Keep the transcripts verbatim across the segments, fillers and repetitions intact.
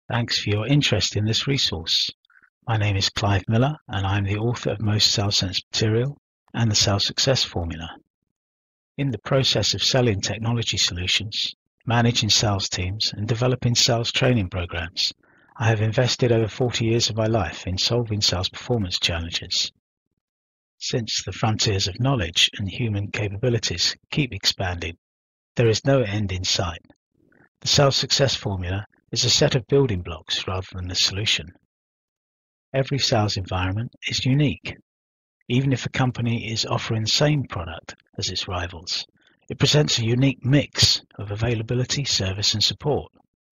Thanks for your interest in this resource. My name is Clive Miller, and I'm the author of most Sales Sense material and the Sales Success Formula. In the process of selling technology solutions, managing sales teams, and developing sales training programs, I have invested over forty years of my life in solving sales performance challenges. Since the frontiers of knowledge and human capabilities keep expanding, there is no end in sight. The Sales Success Formula is a set of building blocks rather than a solution. Every sales environment is unique. Even if a company is offering the same product as its rivals, it presents a unique mix of availability, service, and support.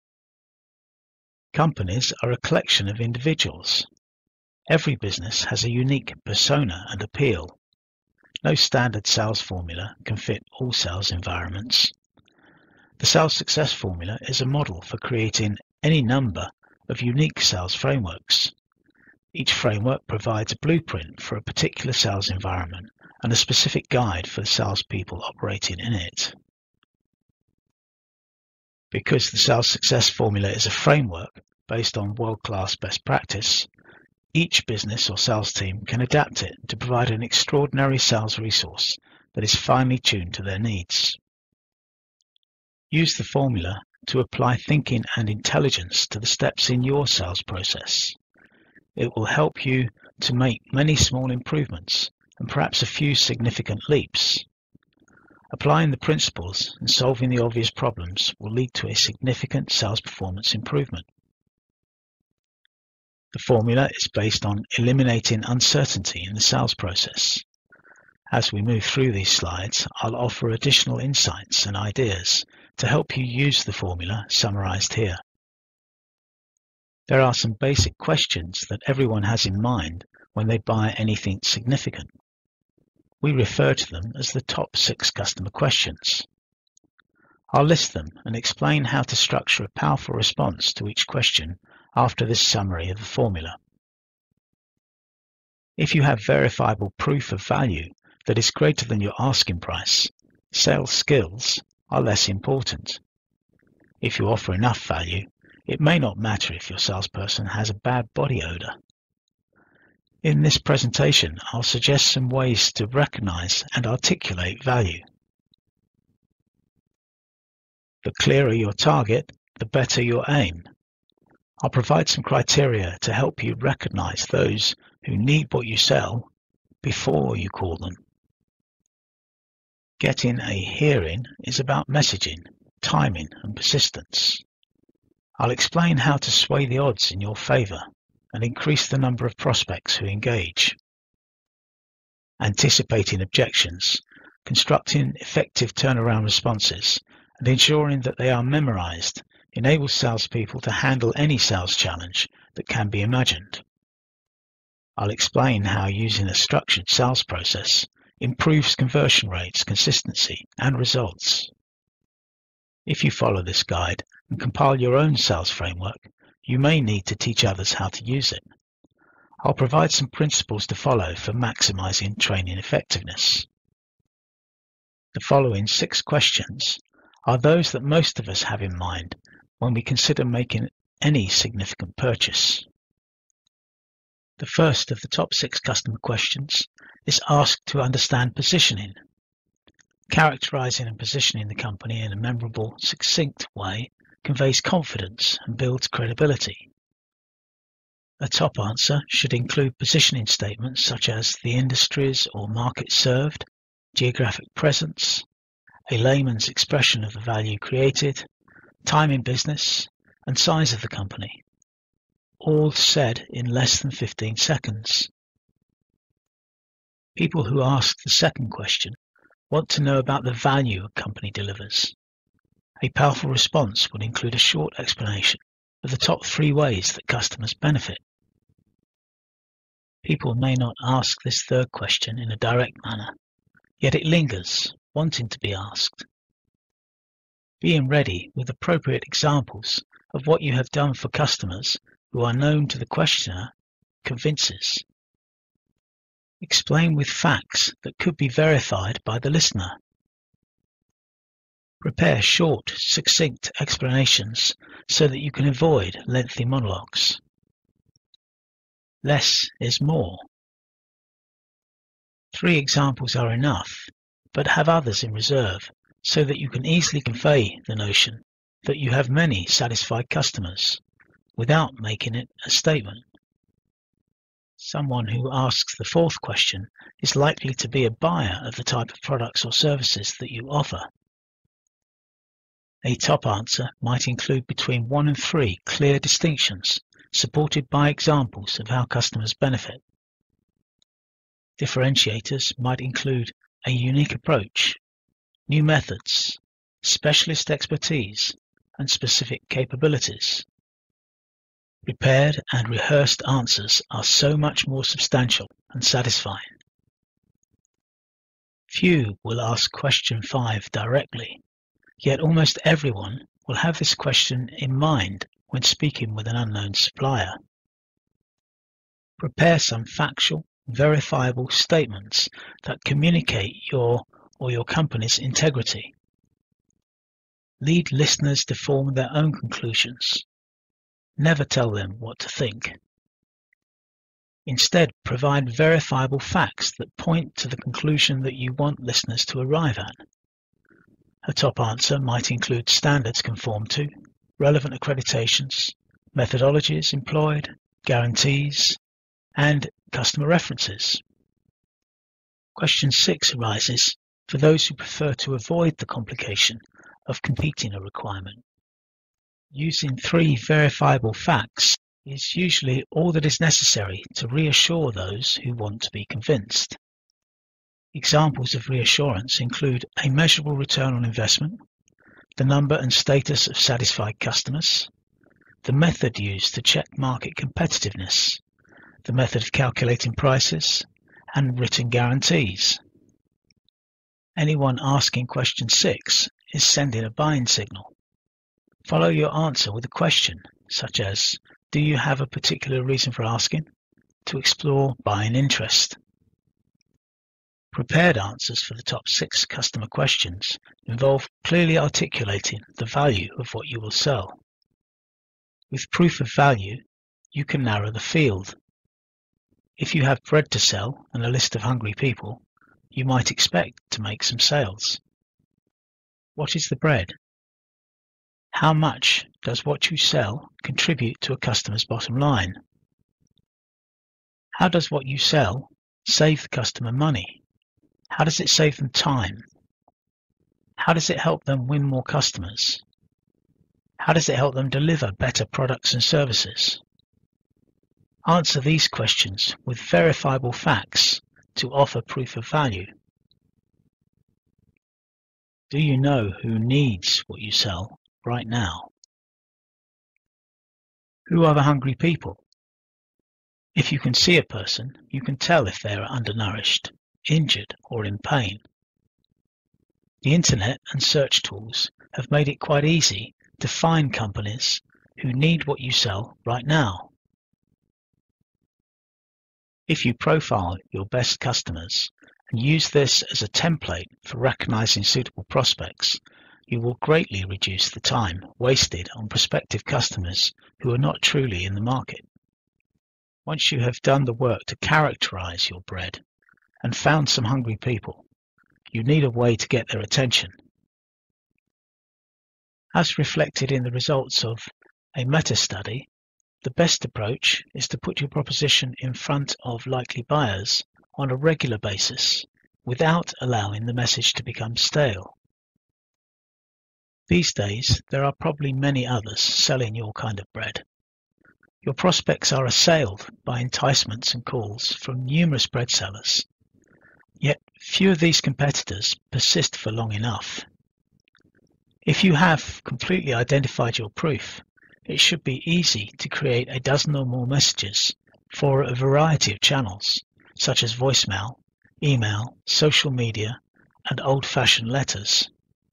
Companies are a collection of individuals. Every business has a unique persona and appeal. No standard sales formula can fit all sales environments. The Sales Success Formula is a model for creating any number of unique sales frameworks. Each framework provides a blueprint for a particular sales environment and a specific guide for the salespeople operating in it. Because the Sales Success Formula is a framework based on world-class best practice, each business or sales team can adapt it to provide an extraordinary sales resource that is finely tuned to their needs. Use the formula to apply thinking and intelligence to the steps in your sales process. It will help you to make many small improvements and perhaps a few significant leaps. Applying the principles and solving the obvious problems will lead to a significant sales performance improvement. The formula is based on eliminating uncertainty in the sales process. As we move through these slides, I'll offer additional insights and ideas to help you use the formula summarized here. There are some basic questions that everyone has in mind when they buy anything significant. We refer to them as the top six customer questions. I'll list them and explain how to structure a powerful response to each question after this summary of the formula. If you have verifiable proof of value that is greater than your asking price, sales skills are less important. If you offer enough value, it may not matter if your salesperson has a bad body odor. In this presentation, I'll suggest some ways to recognize and articulate value. The clearer your target, the better your aim. I'll provide some criteria to help you recognize those who need what you sell before you call them. Getting a hearing is about messaging, timing, and persistence. I'll explain how to sway the odds in your favor and increase the number of prospects who engage. Anticipating objections, constructing effective turnaround responses, and ensuring that they are memorized enables salespeople to handle any sales challenge that can be imagined. I'll explain how using a structured sales process improves conversion rates, consistency, and results. If you follow this guide and compile your own sales framework, you may need to teach others how to use it. I'll provide some principles to follow for maximizing training effectiveness. The following six questions are those that most of us have in mind when we consider making any significant purchase. The first of the top six customer questions is asked to understand positioning. Characterizing and positioning the company in a memorable, succinct way conveys confidence and builds credibility. A top answer should include positioning statements such as the industries or market served, geographic presence, a layman's expression of the value created, time in business, and size of the company, all said in less than fifteen seconds. People who ask the second question want to know about the value a company delivers. A powerful response would include a short explanation of the top three ways that customers benefit. People may not ask this third question in a direct manner, yet it lingers, wanting to be asked. Being ready with appropriate examples of what you have done for customers who are known to the questioner convinces. Explain with facts that could be verified by the listener. Prepare short, succinct explanations so that you can avoid lengthy monologues. Less is more. Three examples are enough, but have others in reserve so that you can easily convey the notion that you have many satisfied customers without making it a statement. Someone who asks the fourth question is likely to be a buyer of the type of products or services that you offer. A top answer might include between one and three clear distinctions, supported by examples of how customers benefit. Differentiators might include a unique approach, new methods, specialist expertise, and specific capabilities. Prepared and rehearsed answers are so much more substantial and satisfying. Few will ask question five directly, yet almost everyone will have this question in mind when speaking with an unknown supplier. Prepare some factual, verifiable statements that communicate your or your company's integrity. Lead listeners to form their own conclusions. Never tell them what to think. Instead, provide verifiable facts that point to the conclusion that you want listeners to arrive at. A top answer might include standards conformed to, relevant accreditations, methodologies employed, guarantees, and customer references. Question six arises for those who prefer to avoid the complication of competing a requirement. Using three verifiable facts is usually all that is necessary to reassure those who want to be convinced. Examples of reassurance include a measurable return on investment, the number and status of satisfied customers, the method used to check market competitiveness, the method of calculating prices, and written guarantees. Anyone asking question six is sending a buying signal. Follow your answer with a question, such as, do you have a particular reason for asking? To explore buying interest. Prepared answers for the top six customer questions involve clearly articulating the value of what you will sell. With proof of value, you can narrow the field. If you have bread to sell and a list of hungry people, you might expect to make some sales. What is the bread? How much does what you sell contribute to a customer's bottom line? How does what you sell save the customer money? How does it save them time? How does it help them win more customers? How does it help them deliver better products and services? Answer these questions with verifiable facts to offer proof of value. Do you know who needs what you sell right now? Who are the hungry people? If you can see a person, you can tell if they are undernourished, injured, or in pain. The internet and search tools have made it quite easy to find companies who need what you sell right now. If you profile your best customers and use this as a template for recognizing suitable prospects, you will greatly reduce the time wasted on prospective customers who are not truly in the market. Once you have done the work to characterize your bread and found some hungry people, you need a way to get their attention. As reflected in the results of a meta-study, the best approach is to put your proposition in front of likely buyers on a regular basis without allowing the message to become stale. These days, there are probably many others selling your kind of bread. Your prospects are assailed by enticements and calls from numerous bread sellers. Yet few of these competitors persist for long enough. If you have completely identified your proof, it should be easy to create a dozen or more messages for a variety of channels, such as voicemail, email, social media, and old-fashioned letters.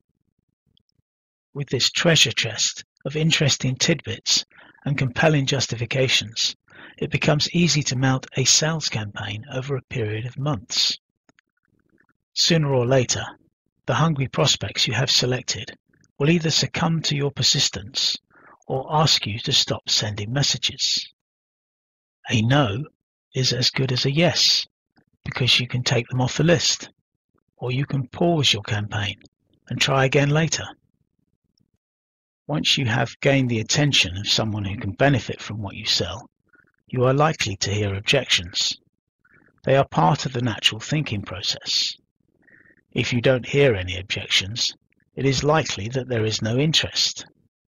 With this treasure chest of interesting tidbits and compelling justifications, it becomes easy to mount a sales campaign over a period of months. Sooner or later, the hungry prospects you have selected will either succumb to your persistence or ask you to stop sending messages. A no is as good as a yes, because you can take them off the list, or you can pause your campaign and try again later. Once you have gained the attention of someone who can benefit from what you sell, you are likely to hear objections. They are part of the natural thinking process. If you don't hear any objections, it is likely that there is no interest.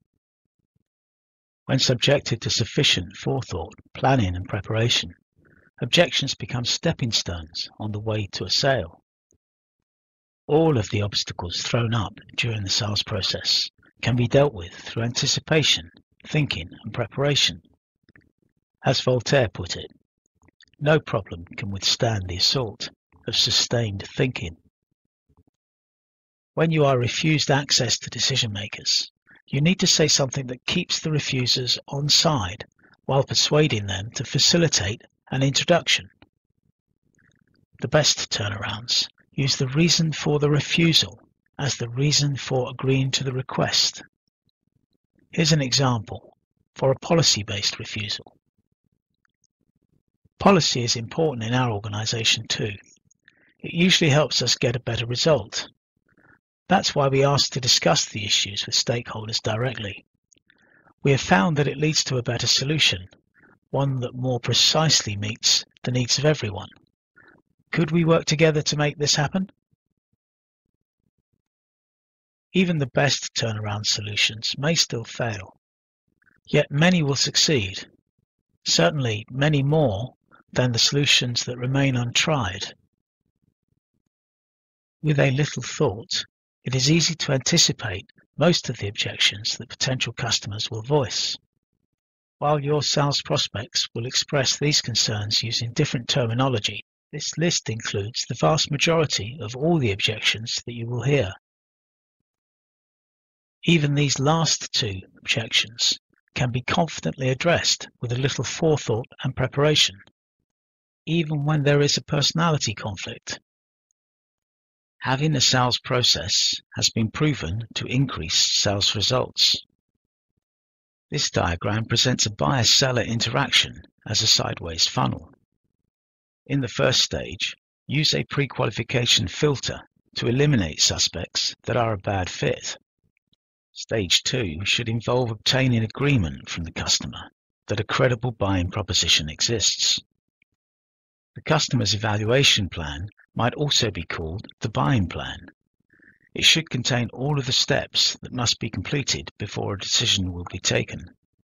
When subjected to sufficient forethought, planning and preparation, objections become stepping stones on the way to a sale. All of the obstacles thrown up during the sales process can be dealt with through anticipation, thinking and preparation. As Voltaire put it, no problem can withstand the assault of sustained thinking. When you are refused access to decision makers, you need to say something that keeps the refusers on side while persuading them to facilitate an introduction. The best turnarounds use the reason for the refusal as the reason for agreeing to the request. Here's an example for a policy-based refusal. Policy is important in our organization too. It usually helps us get a better result. That's why we ask to discuss the issues with stakeholders directly. We have found that it leads to a better solution, one that more precisely meets the needs of everyone. Could we work together to make this happen? Even the best turnaround solutions may still fail, yet many will succeed, certainly many more than the solutions that remain untried. With a little thought, it is easy to anticipate most of the objections that potential customers will voice. While your sales prospects will express these concerns using different terminology, this list includes the vast majority of all the objections that you will hear. Even these last two objections can be confidently addressed with a little forethought and preparation, even when there is a personality conflict. Having a sales process has been proven to increase sales results. This diagram presents a buyer-seller interaction as a sideways funnel. In the first stage, use a pre-qualification filter to eliminate suspects that are a bad fit. Stage two should involve obtaining agreement from the customer that a credible buying proposition exists. The customer's evaluation plan might also be called the buying plan. It should contain all of the steps that must be completed before a decision will be taken.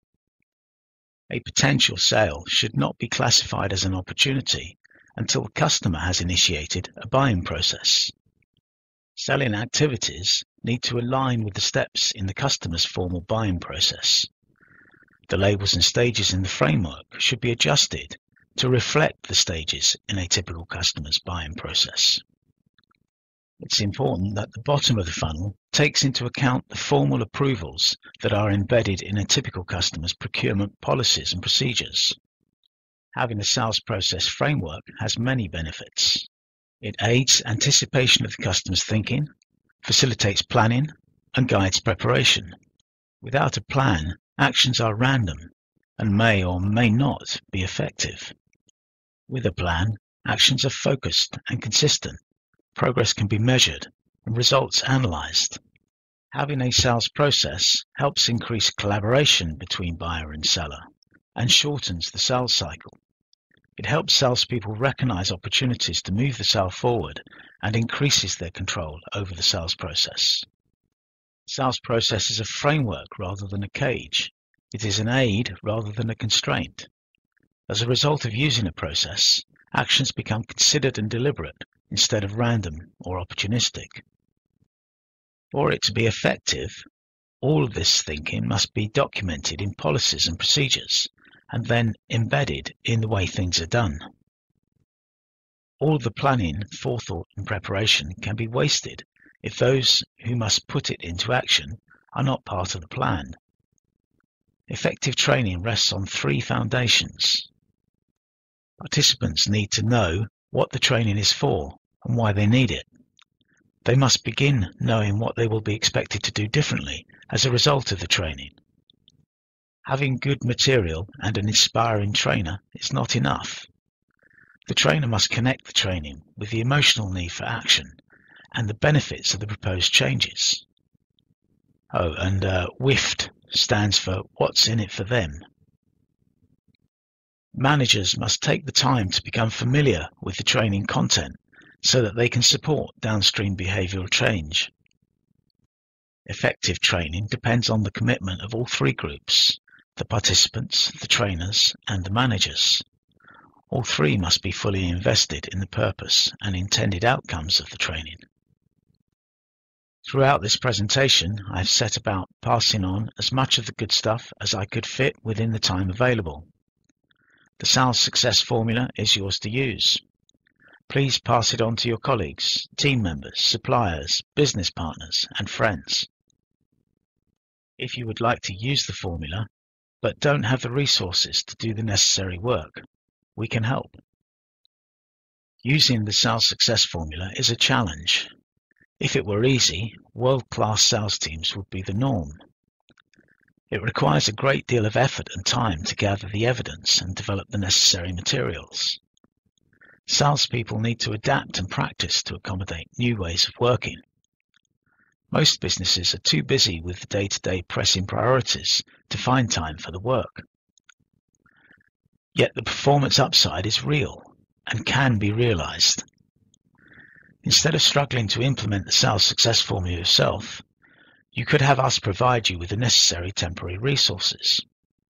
A potential sale should not be classified as an opportunity until the customer has initiated a buying process. Selling activities need to align with the steps in the customer's formal buying process. The labels and stages in the framework should be adjusted to reflect the stages in a typical customer's buying process. It's important that the bottom of the funnel takes into account the formal approvals that are embedded in a typical customer's procurement policies and procedures. Having a sales process framework has many benefits. It aids anticipation of the customer's thinking, facilitates planning, and guides preparation. Without a plan, actions are random and may or may not be effective. With a plan, actions are focused and consistent. Progress can be measured and results analyzed. Having a sales process helps increase collaboration between buyer and seller and shortens the sales cycle. It helps salespeople recognize opportunities to move the sale forward and increases their control over the sales process. The sales process is a framework rather than a cage. It is an aid rather than a constraint. As a result of using a process, actions become considered and deliberate instead of random or opportunistic. For it to be effective, all of this thinking must be documented in policies and procedures, and then embedded in the way things are done. All the planning, forethought, and preparation can be wasted if those who must put it into action are not part of the plan. Effective training rests on three foundations. Participants need to know what the training is for and why they need it. They must begin knowing what they will be expected to do differently as a result of the training. Having good material and an inspiring trainer is not enough. The trainer must connect the training with the emotional need for action and the benefits of the proposed changes. Oh, and uh, W I F T stands for What's in it for them. Managers must take the time to become familiar with the training content so that they can support downstream behavioral change. Effective training depends on the commitment of all three groups, the participants, the trainers, and the managers. All three must be fully invested in the purpose and intended outcomes of the training. Throughout this presentation, I have set about passing on as much of the good stuff as I could fit within the time available. The sales success formula is yours to use. Please pass it on to your colleagues, team members, suppliers, business partners, and friends. If you would like to use the formula, but don't have the resources to do the necessary work, we can help. Using the sales success formula is a challenge. If it were easy, world-class sales teams would be the norm. It requires a great deal of effort and time to gather the evidence and develop the necessary materials. Salespeople need to adapt and practice to accommodate new ways of working. Most businesses are too busy with the day-to-day pressing priorities to find time for the work. Yet the performance upside is real and can be realized. Instead of struggling to implement the sales success formula yourself, you could have us provide you with the necessary temporary resources.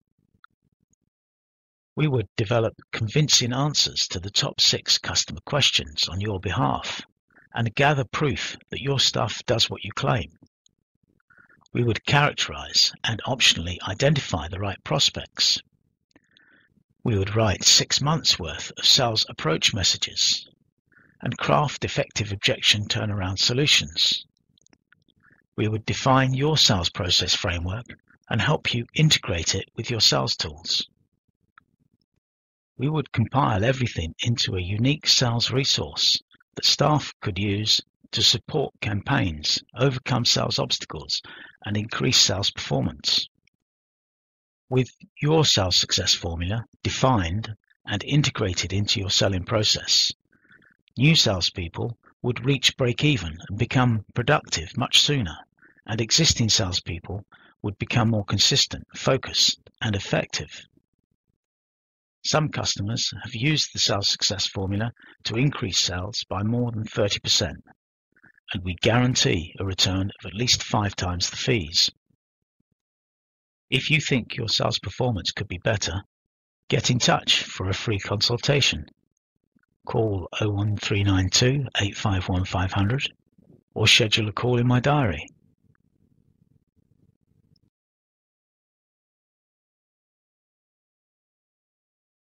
We would develop convincing answers to the top six customer questions on your behalf and gather proof that your stuff does what you claim. We would characterize and optionally identify the right prospects. We would write six months' worth of sales approach messages and craft effective objection turnaround solutions. We would define your sales process framework and help you integrate it with your sales tools. We would compile everything into a unique sales resource that staff could use to support campaigns, overcome sales obstacles, and increase sales performance. With your sales success formula defined and integrated into your selling process, new salespeople would reach break-even and become productive much sooner, and existing salespeople would become more consistent, focused, and effective. Some customers have used the sales success formula to increase sales by more than thirty percent, and we guarantee a return of at least five times the fees. If you think your sales performance could be better, get in touch for a free consultation. Call oh one three nine two, eight five one, five hundred or schedule a call in my diary.